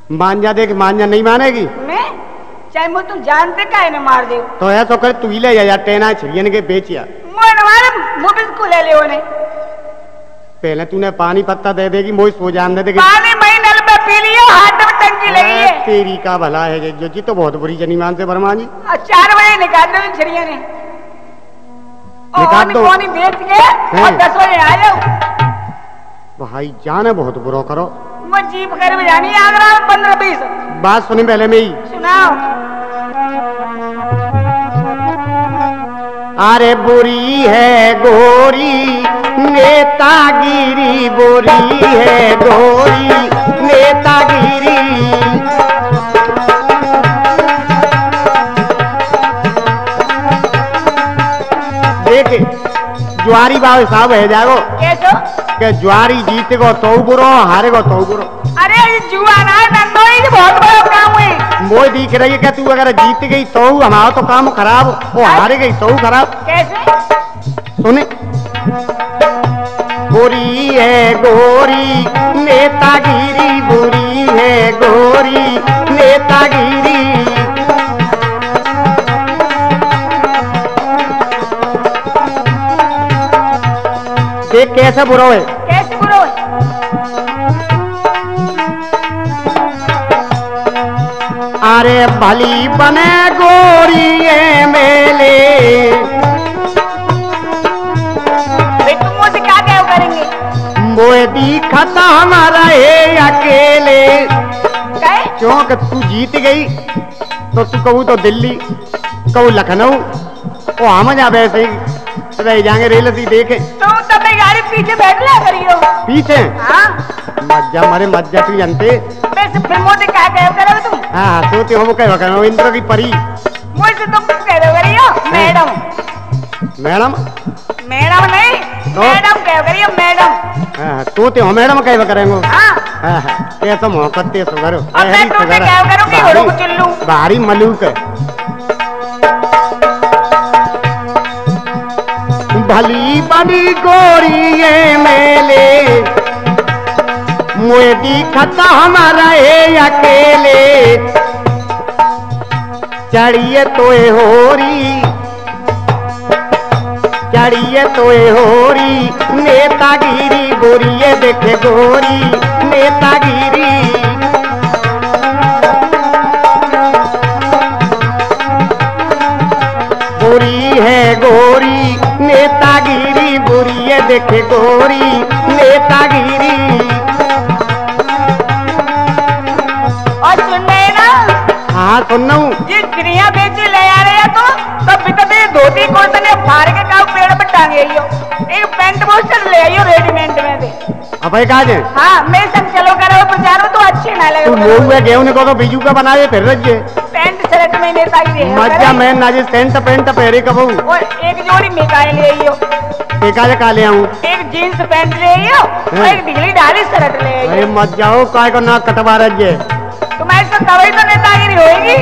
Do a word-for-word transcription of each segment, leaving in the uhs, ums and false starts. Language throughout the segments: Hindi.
मान जा, देख मान जा, नहीं मानेगी मैं चाहे मुझे तुम जानते काहे न मार दे तो है तो कर तू ही ले जा टेना छिड़ियन के बेचिया मोय न मारे मुझ बिल्कुल ले ले ओने पहले तूने पानी पत्ता दे देगी मोई सो जान दे देगी पानी मई नल में पी लियो हाथ में टंकी लगी है तेरी का भला है जो जी तो बहुत बुरी जनी मान से वर्मा जी और चार बजे निकाल दो छिड़िया ने निकाल दो पानी बेच के और दस बजे आ जाओ भाई जाने बहुत बुरा करो मैं जीप कर भी जानी आगरा पंद्रह बीस बात सुनी पहले में ही सुनाओ अरे बुरी है गोरी नेतागिरी बुरी है गोरी नेतागिरी देखे ज्वारी बाबू साहब है जागो कैसो के ज्वारी जीत गो तो बुरो हारे गो तो बुरो अरे जुआ ना नंदो ही बहुत बड़ा काम है मोई दिख रही है कि तू अगर जीत गई तो हमारा तो काम खराब वो हारे गई तो खराब कैसे सुने बुरी है गोरी नेतागिरी बुरी है गोरी नेतागिरी देख कैसे बुरा है कैसे बुरा है अरे भली बने गोरी ये मेले तुम मुझे क्या क्या करेंगे मोए दिखता हमारा है अकेले क्या क्योंकि तू जीत गई तो तू कहू तो दिल्ली कहू लखनऊ वो हम जा वैसे ही रह जाएंगे रेल सी देखे तुम तब मैं गाड़ी पीछे बैठ लिया करियो पीछे हाँ मज्जा मरे मज्जा तू जानते वैसे फिर मुझे क्या क्या करोगे तुम हाँ सोते हो कह करो इंद्र की परी मुझसे तुम कह दो करियो मैडम मैडम मैडम नहीं तो? मैडम कह करियो मैडम हाँ सोते हो मैडम कह करेंगे हाँ हाँ हाँ कैसा मोहब्बत है सुगर अब मैं तुमसे क्या करूंगी घोड़ों को चुल्लू भारी मलूक भली बड़ी गोरी ये मेले मुझे दिखता हमारा है अकेले चढ़िए तोए होरी चढ़िए तोए होरी नेतागिरी गोरिये देखे गोरी नेतागिरी गोरी है गोरी नेतागिरी बुरी देखे गोरी नेतागिरी और सुनने ना हाँ सुनना हूँ ये चिड़िया बेची ले आ रहे तो तब तभी धोती कुर्ते ने फाड़ के काउ पेड़ पर टांगे आइयो एक पैंट पोस्टर ले आइयो रेडीमेड में दे अब भाई कहा जाए हाँ मैं संग चलो करो बेचारो तो अच्छे ना लगे तू लोग है गेहूं ने को तो बीजू का बनाए फिर रजिए पैंट शर्ट में नेतागिरी है मजा मैं ना जी सेंट पेंट पहरे कबू और एक जोड़ी मिकाई ले आइयो टेका ले का ले आऊं एक जीन्स पैंट ले आइयो और एक ढीली ढाली शर्ट ले आइयो अरे मत जाओ काय को ना कटवा रजिए तुम्हारी तो कभी तो नेतागिरी होगी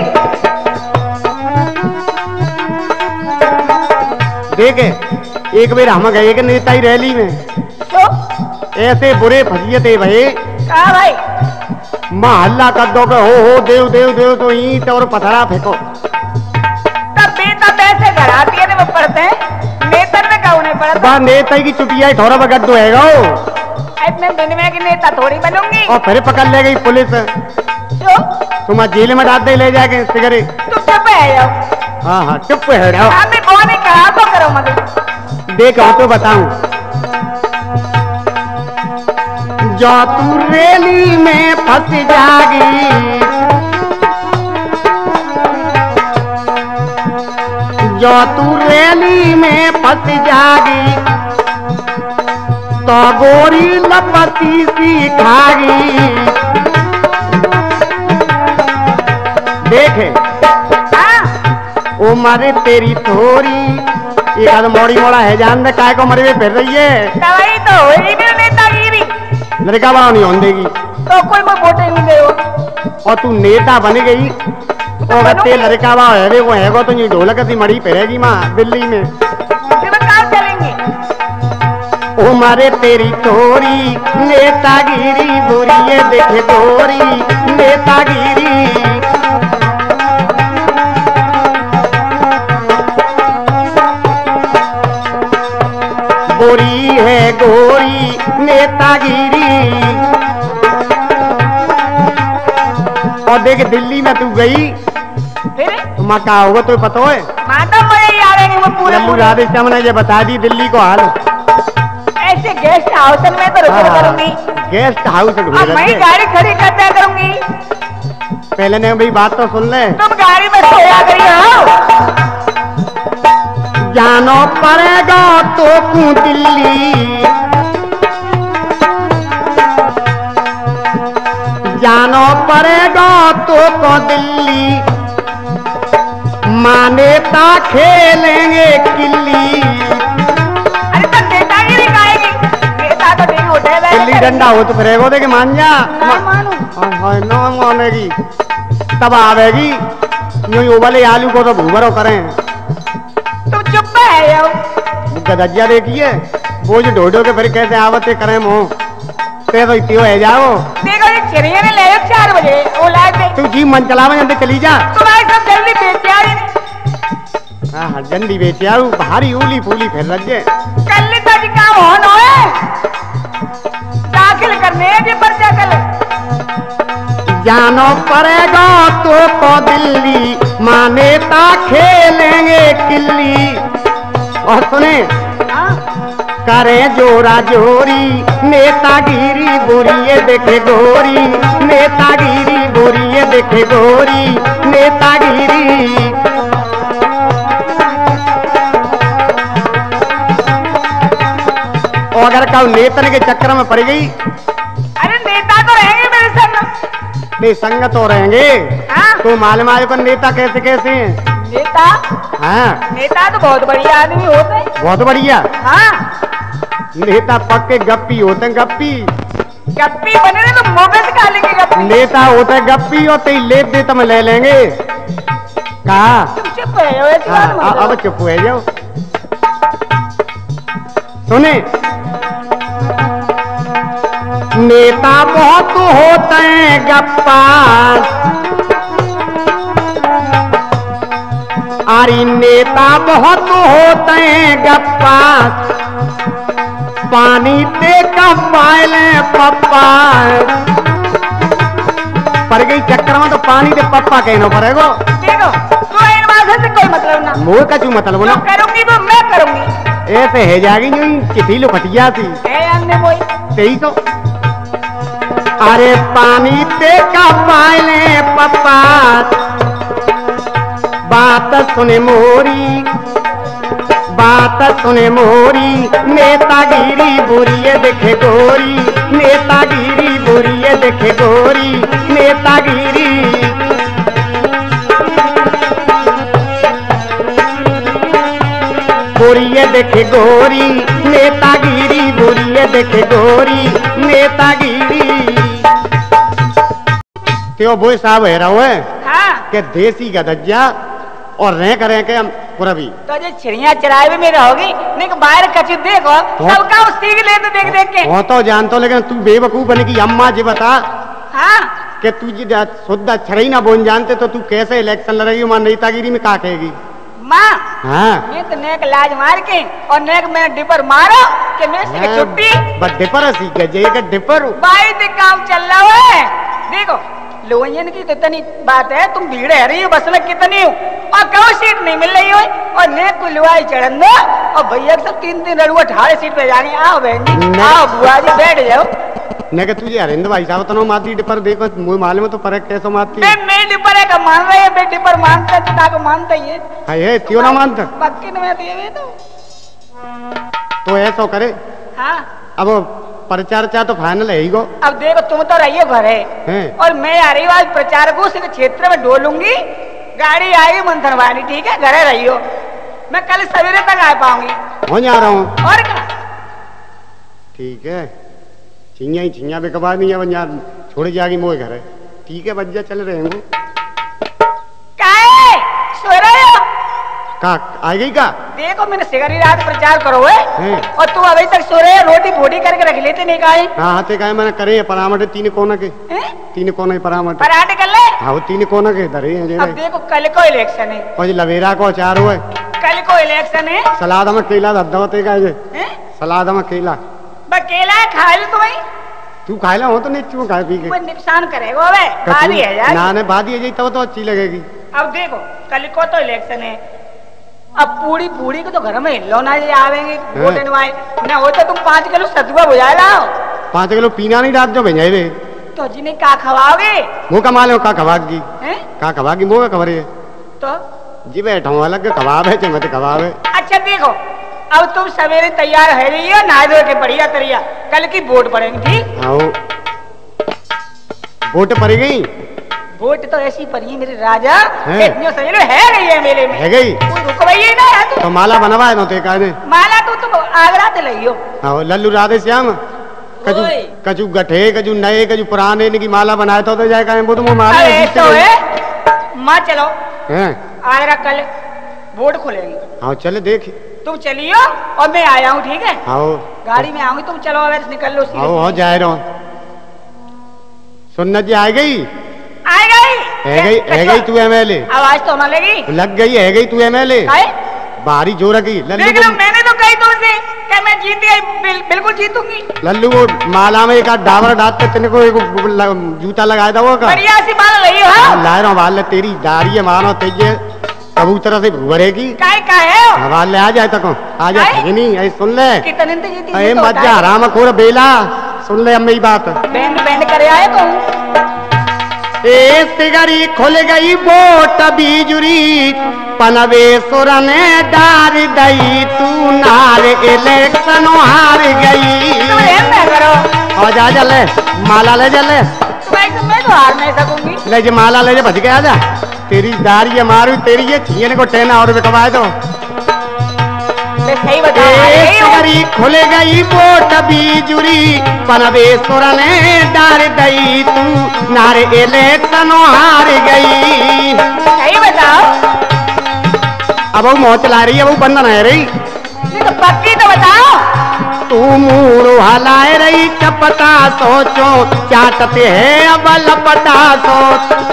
देखे एक बार हम गए कि नेताई रैली में तो ऐसे बुरे फसिए थे भाई कहा भाई माँ हल्ला कर दो हो हो देव देव देव तो ईंट और पथरा फेंको तब बेटा पैसे घर आती है वो पढ़ते हैं नेतर में कहूँ नहीं पढ़ता बा नेता की चुटिया थोड़ा बगट दो है इतने दिन में की नेता थोड़ी बनूंगी और फिर पकड़ ले गई पुलिस तो तुम जेल में डाल दे ले जाके सिगरेट तुम चुप है जाओ हाँ हाँ चुप है जाओ हमें कौन कहा तो करो मत देखो तो बताऊं जो तू रेली में फंस जागी जो तू रेली में फंस जागी तो गोरी लपती सी खागी देखे उम्र तेरी थोड़ी एक आध मोड़ी मोड़ा है जान दे काय को मरे में फिर रही है दवाई तो हो ही नहीं नेतागिरी लड़का बड़ा नहीं होने देगी तो कोई मैं वोटे नहीं दे और तू नेता बन गई तो अगर ते लड़का बा है वो है तो ये ढोलक सी मड़ी पहरेगी माँ दिल्ली में कहाँ चलेंगे उम्र तेरी थोड़ी नेतागिरी बुरी देखे गोरी नेतागिरी। गोरी है गोरी नेतागिरी। और देख दिल्ली में तू गई फिर तो माँ का होगा तो पता है। माता मुझे याद है वो पूरे लल्लू राधे श्याम ने ये बता दी दिल्ली को हाल। ऐसे गेस्ट हाउस में तो रुक करूंगी। गेस्ट हाउस अब मैं गाड़ी खड़ी करता करूंगी। पहले ने भाई बात तो सुन ले। तुम गाड़ी में सोया करी हो। जानो पड़ेगा तो क्यों दिल्ली, जानो पड़ेगा तो को दिल्ली, मानेता खेलेंगे किल्ली। अरे तो नेतागिरी गाएगी, नेता तो नहीं उठे दिल्ली डंडा हो तो फिर वो देखे मान जा। ना मानू हाँ ना मानेगी तब आवेगी। यूं ही उबले आलू को तो भूभरो करें। तुम चुप है यो। गदजिया देखिए बोझ ढोडो के फिर कैसे आवते करें मोह ते तो इतियो है जाओ। देखो ये चिड़िया ने ले चार बजे वो लाए थे। तू जी मन चलावे जल्दी चली जा। तुम्हारे सब जल्दी बेच आ रही। हाँ हाँ जल्दी बेच आऊ भारी उली फूली फिर लगे। कल तक काम हो ना है दाखिल करने के पर्चा कल। जानो पड़ेगा तो को दिल्ली, मानेता खेलेंगे किल्ली। और सुने करे जोरा जोरी नेतागिरी बुरी देखे गोरी, नेतागिरी बुरी देखे गोरी नेतागिरी। और अगर कल नेता के चक्कर में पड़ गई। अरे नेता तो रहेंगे मेरे संग। नहीं संग तो रहेंगे। हाँ? तो मालूम आयो पर नेता कैसे कैसे हैं? नेता हाँ नेता तो बहुत बढ़िया आदमी होते हैं। बहुत बढ़िया। हाँ नेता पक्के गप्पी होते हैं गप्पी। गप्पी बने ना तो मोबे से खा लेंगे गप्पी। नेता होते हैं गप्पी होते ही लेट दे तो ले लेंगे। कहा तुम चुप रहे हो ऐसी बात मत हाँ, करो। अब चुप हो जाओ। सुने नेता बहुत होते हैं गप्पा, अरे नेता बहुत होते हैं गप्पा, पानी दे का पायले पप्पा। पर गई चक्कर में तो पानी दे पप्पा कहना पड़ेगा। देखो तो इन बातों से कोई मतलब ना। मोह का चू मतलब ना जो करूंगी वो मैं करूंगी। ऐसे है जाएगी जो चिट्ठी लो फटिया थी ए अन्य मोई सही तो। अरे पानी दे का पायले पप्पा, बात सुने मोरी, बात सुने मोरी, नेतागिरी बुरी देखे गोरी, नेतागिरी बुरी देखे गोरी नेतागिरी। बुरी देखे गोरी नेतागिरी, बुरी देखे गोरी नेतागिरी। त्यो वो साहब है रहो है हाँ के देसी गदज्जा और रह करें के हम पूरा भी तो जो चिड़िया चराए में रहोगी नहीं बाहर कचू देखो सबका सीख लेते देख देख के। वो तो जानतो लेकिन तू बेवकूफ बने की अम्मा जी बता हाँ कि तू जी शुद्ध अक्षर ही ना बोल जानते तो तू कैसे इलेक्शन लड़ेगी वहां नेतागिरी में का कहेगी। माँ हाँ मैं तो नेक लाज मार के और नेक मैंने डिपर मारो कि मैं से छुट्टी बस डिपर सी गजे का डिपर बाई से काम चल रहा है। देखो लोहन की तो इतनी बात है तुम भीड़ है रही हो बस में कितनी हो और कहो सीट नहीं मिल रही हो और नेक को लुआई चढ़न दो और भैया सब तीन तीन लड़ुआ अठारह सीट पे जानी। आओ बहन जी आओ बुआ जी बैठ जाओ। नहीं कि तुझे अरिंद भाई साहब तो माती डिपर देखो मुझे मालूम है तो पर कैसे माती मैं मैं डिपर है का मान रही है मैं डिपर मानता है तो ताको मानता ही है। हाय है क्यों ना मानता पक्की में तो ये तो तो ऐसा करे। हाँ अब प्रचार चा तो फाइनल है ही गो। अब देखो तुम तो रही हो घर है हैं? और मैं आ रही हूँ आज प्रचारकों से क्षेत्र में डोलूंगी। गाड़ी आई मंथन वाली ठीक है घरे रही हो मैं कल सवेरे तक आ पाऊंगी। हो जा रहा हूँ और क्या ठीक है छिया ही छिया भी कबार नहीं है बन छोड़ जाएगी मोए घर है ठीक है बज्जा चल रहे हैं काहे सो रहे हो का आ गई का? देखो मैंने सिगरी रात प्रचार करो है हैं? और तू अभी तक सो रहे रोटी बोटी करके रख लेते नहीं काहे हाँ हाथे का मैंने करे परामठ तीन कोना के हैं? तीन कोना परामठ पराठे कर ले। हाँ वो तीन कोना के धरे हैं अब देखो कल को इलेक्शन है और लवेरा को अचार हुआ कल को इलेक्शन है सलाद में केला धद्दा होते का ये हैं? सलाद में केला बकेला खा लो तुम्हें तू खाए ला हो तो नहीं क्यों खाए पी के कोई नुकसान करेगा अबे खा ली है यार। ना ने बाद ये तब तो अच्छी लगेगी। अब देखो कल को तो इलेक्शन है अब पूरी पूरी को तो घर में हिलो ना ये आवेंगे वोट डलवाए ना हो तो तुम पाँच किलो सतुआ बुझा लाओ। पाँच किलो पीना नहीं डाल जो भेजाए रे तो जिन्हें का खवाओगे मुँह कमा लो का खवागी हैं? का खवागी मुँह में खबर है तो जी बैठा हूँ अलग कबाब है चमत कबाब है। अच्छा देखो अब तुम सवेरे तैयार है रही हो नहा धो के बढ़िया तरिया कल की वोट पड़ेगी ठीक। हाँ वोट पड़ गई वोट तो ऐसी पड़ी है मेरे राजा है? इतनी सही लो है गई है मेले में है गई कोई रुकवाइए ना है तू तो माला बनवाए नो ते काने माला तू तो आगरा ते लइयो। हाँ लल्लू राधे श्याम कजू ओए। कजू गठे कजू नए कजू पुराने इनकी माला बनाए तो, तो जाए कहें वो तो वो माला अरे जीते तो गए। है माँ चलो हैं आगरा कल वोट खुलेगी हाँ चले देख तुम चलियो और मैं आया हूँ ठीक है हाँ गाड़ी में आऊंगी तुम चलो अगर निकल लो सीधे हाँ हाँ सीधे। जाए रहो सुन्नत जी आ गई आ गई है गई है गई तू एम एल ए आवाज तो होने लगी लग गई है गई तू एम एल ए काहे? बाहरी जोर रखी लल्लू देख लो को मैंने तो कही तुमसे कि मैं जीत गई बिल, बिल्कुल जीतूंगी। लल्लू को माला में एक आध डाबर डालते तेने को एक जूता लगाया था वो का बढ़िया सी माला लई हो हाँ? लाए रहा वाल तेरी दाढ़ी है मानो तेजे कबूतर से भरेगी काय का है हवाल ले आ जाए तक आ जा काय? नहीं ऐ सुन ले कितने ते जीती अरे तो मजा आराम खोर बेला सुन ले अम्मी बात बैंड बैंड करे आए तो ए सिगरी खुल गई बोट बीजुरी पनवे सुर ने डार दई तू नार इलेक्शन हार गई तुम रहम ना करो और जा जा ले माला ले जा ले मैं तो मैं तो हार नहीं सकूंगी। ले जे माला ले जे भज गया जा तेरी दाढ़ी मारू तेरी ये छीने को टेना और कमाए दो मैं सही बता रही हूँ सिगरी खुल गई बोट बीजुरी पनवे सुर ने डार दई तू नार इलेक्शन हार गई। सही बताओ अब वो मौत चला रही है वो बंधन है रही नहीं तो पक्की तो बताओ तू मूड़ हलाए रही चपटा सोचो चाटते है अब लपटा सोच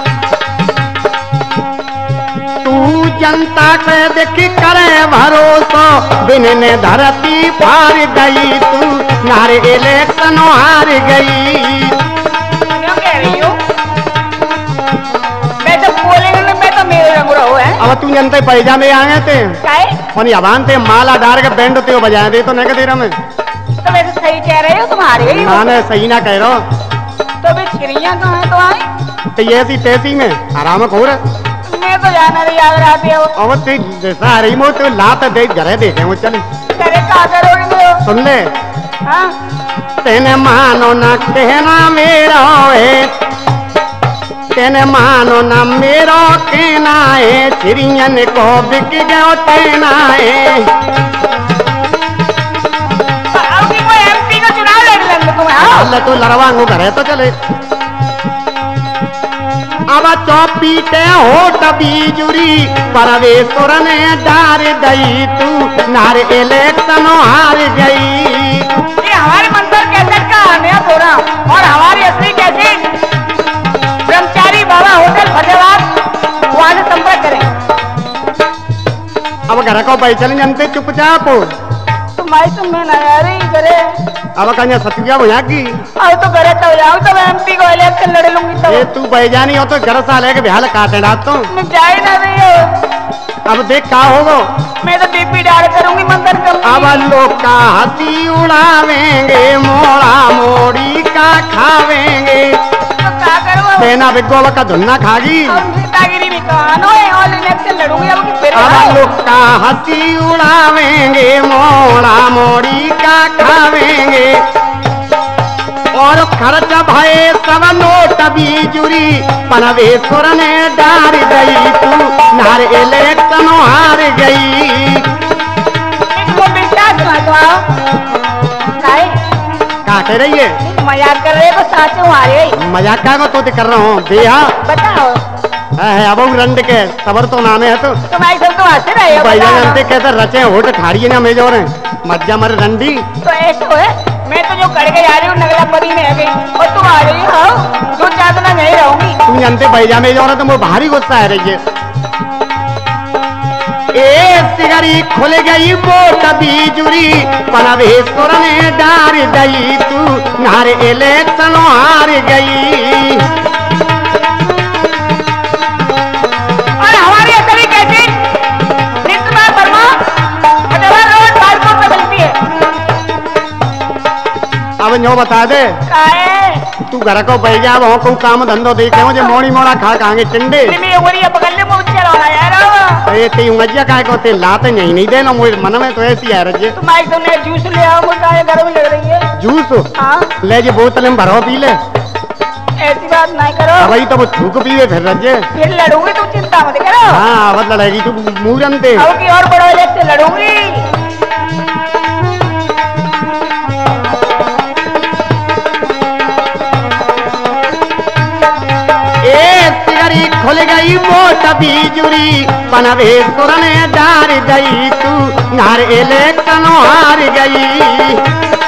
तू जनता के देख करे भरोसा बिन ने धरती फार गई तू नारे इलेक्शन हार गई। क्यों कह रही हूँ मैं तो बोलेंगे ना मैं तो मेरे रंग रहो है अब तू जनता पैजा में आए थे काहे और अबान थे माला डाल के बैंड होते हो बजाए दे तो नहीं दे रहा मैं तो मैं तो सही कह रही हूँ तुम्हारे ही ना ना सही ना कह रहा हूँ तो भी छिड़ियाँ कहाँ है तो आई तो ये सी तैसी में आराम हो रहा मैं तो जाना नहीं याद रहती हो अब ते जैसा आ रही मो तो लात दे घरे देखे वो चल तेरे का करोगे सुन ले हाँ तेने मानो ना कहना मेरा है तेने मानो ना मेरा कहना है चिड़ियन को बिक गयो तेना है अब की कोई एमपी का चुनाव लड़ लेंगे तुम हाँ अल्लाह तो लड़वांगो घरे तो चले अब चौपीटे होट बीजुरी परवेश्वर ने डार दई तू नार इलेक्शन हार गई। ये हमारे मंदिर कैसेट का नया थोड़ा और हमारी असली कैसेट ब्रह्मचारी बाबा होटल फतेहाबाद वहाँ से संपर्क करें। अब घर को बैठल जनते चुपचाप तुम्हारी तुम मैं नया रही करे अब कहीं सतिया भैया की अब तो करे तो जाऊँ तब एमपी को इलेक्शन लड़ लूंगी ये तो तू बैजानी हो तो घर साले के बिहार काटे डाल तो मैं जा ही ना रही हो अब देख का होगो मैं तो बीपी डाल करूंगी मंदिर अब करूंगी लोग का हंसी उड़ावेंगे मोड़ा मोड़ी का खावेंगे तो क्या करूँ सेना बिगो का धुन्ना खागी अब सीतागिरी भी कहानो है और इलेक्शन लड़ूंगी अब फिर अब लोग का हंसी उड़ावेंगे मोड़ा मोड़ी का खावेंगे और खर्च भये सब नोट बीजुरी पनवेश्वर ने डार गई तू नार इलेक्शन हार गई। इसको विश्वास मत आओ काहे क्या कह रही है मजाक कर रहे हो साथ में आ रहे मजाक का मैं तो कर रहा हूँ बेहा बताओ है अब रंड के सबर तो नामे है तो तुम्हारी सब तो हंस रहे हो भैया अंते कैसे रचे होट ठाड़िए ना मेजोर है मज्जा मर रंडी तो ऐसा है मैं तो जो करके जा रही हूँ नगला परी में आ गई और तुम आ रही हो जो चाहते ना नहीं रहूंगी तुम जानते भैया मेजोर है तो मुझे भारी गुस्सा है रही ए सिगरी खुल गई वो तभी जुरी पनवेश्वर ने डार गई तू नारे इलेक्शन हार गई और हमारी असली कैसी नित्य वर्मा रोड पार्कों पे मिलती है अब नो बता दे काहे तू घर को बैठ जा वहाँ को काम धंधो देखे मुझे मोड़ी मोड़ा खा खाएंगे चिंडे पकड़ ले मुझे चला यार अरे ते मज्जा काय को ते लाते नहीं नहीं देना मुझे मन में तो ऐसी है रजे तुम आज तुमने जूस ले आओ मुझे गर्मी लग रही है जूस हाँ ले जे बोतल में भरो पी ले ऐसी बात नहीं करो भाई तो वो थूक पीवे फिर रजे फिर लड़ूंगी तुम चिंता मत करो हाँ अब लड़ेगी तू मूरन ते अब की और बड़ो से लड़ूंगी खुल गई वो तभी जुरी पनवेश्वर ने डार गई तू नार इलेक्शन हार गई